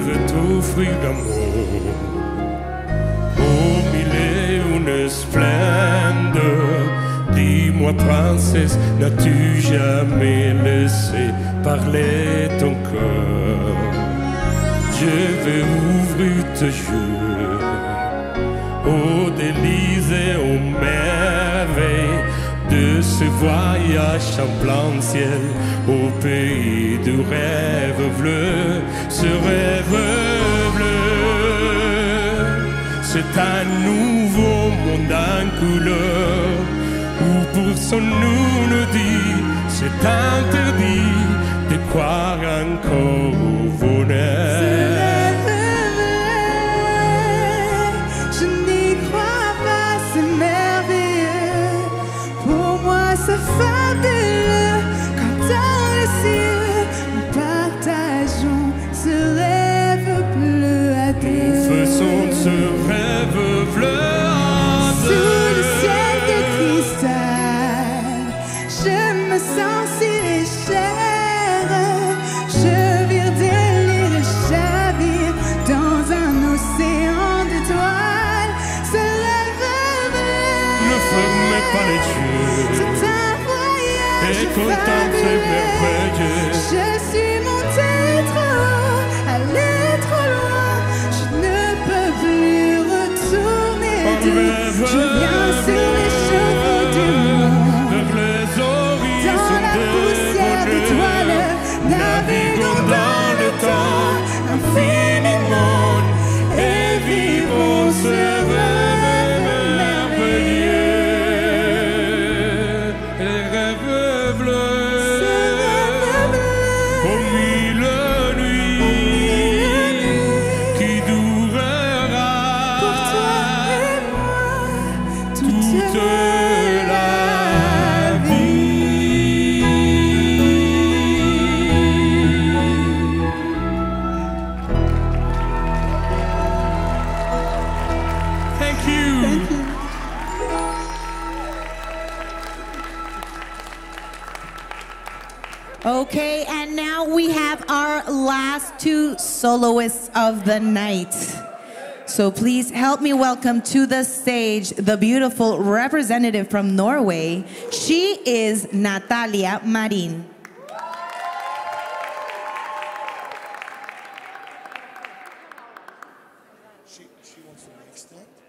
veux t'offrir d'amour. Oh, mille et une splendeur. Dis-moi, princesse, n'as-tu jamais laissé parler ton cœur? Je vais ouvrir toujours aux délices et aux merveilles de ce voyage en plein ciel au pays du rêve bleu, ce rêve bleu. C'est un nouveau monde en couleur où pour son nous dit c'est interdit de croire encore au bonheur. Je n'y crois pas, c'est merveilleux. Pour moi, c'est fabuleux. Quand dans le ciel, nous partageons ce rêve bleu à deux. Nous faisons ce rêve bleu à deux. Sous le ciel de cristal, je me sens si légère. Je vire délire et chavire dans un océan d'étoiles. Ce rêve bleu. Ne fermez pas les yeux C'est un voyage et contemplez merveilleux. Je suis montée trop haut, allée trop loin. Je ne peux plus retourner d'où je viens sur les chevaux du monde. Vers les horizons Dans la poussière d'étoiles, naviguons dans le temps infiniment et vivons ce rêve merveilleux. Les rêves bleus, Ce rêve bleu. aux mille nuits qui durera Pour toi et moi, toute la vie. Thank you. Okay, and now we have our last two soloists of the night. So please help me welcome to the stage the beautiful representative from Norway. She is Natalia Marin. She wants to make that.